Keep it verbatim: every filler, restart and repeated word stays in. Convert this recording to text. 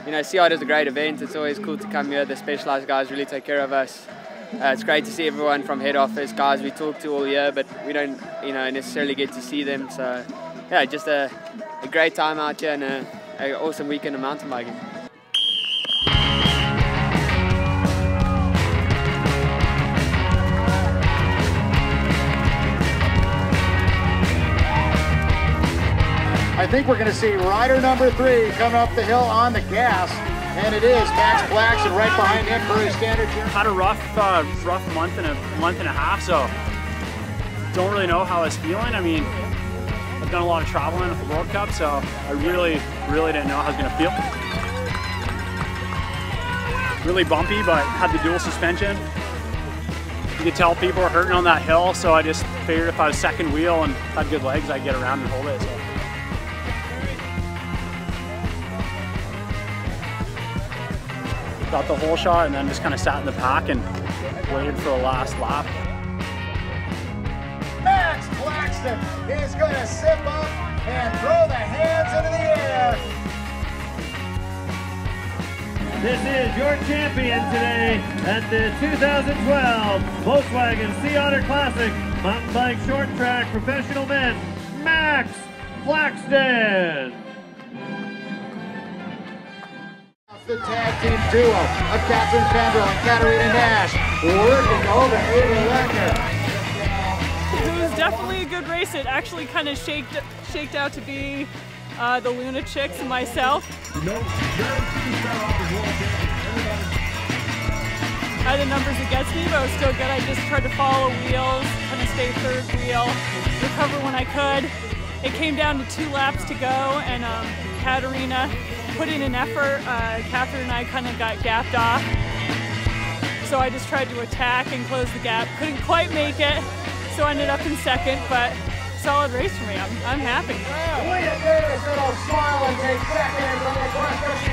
you know, Sea Otter's a great event. It's always cool to come here. The specialized guys really take care of us. Uh, it's great to see everyone from head office, guys we talk to all year, but we don't, you know, necessarily get to see them. So, yeah, just a, a great time out here and an awesome weekend of mountain biking. I think we're going to see rider number three coming up the hill on the gas, and it is Max Plaxton right behind him for his standard. Had a rough, uh, rough month and a month and a half, so don't really know how I was feeling. I mean, I've done a lot of traveling with the World Cup, so I really, really didn't know how I was going to feel. Really bumpy, but had the dual suspension. You could tell people were hurting on that hill, so I just figured if I was second wheel and had good legs, I'd get around and hold it. So. Got the hole shot and then just kind of sat in the pack and waited for the last lap. Max Plaxton is going to sip up and throw the hands into the air. This is your champion today at the two thousand twelve Volkswagen Sea Otter Classic Mountain Bike Short Track Professional Men, Max Plaxton. The tag team duo of Catherine Pendrell and Katarina Nash working over Ava Leckner. It was definitely a good race. It actually kind of shaked, shaked out to be uh, the Luna Chix and myself. I had the numbers against me, but it was still good. I just tried to follow wheels, kind of stay third wheel, recover when I could. It came down to two laps to go, and um, Katarina put in an effort. Uh, Catherine and I kind of got gapped off. So I just tried to attack and close the gap. Couldn't quite make it, so I ended up in second, but solid race for me. I'm, I'm happy. Leah Davison will smile and take second from the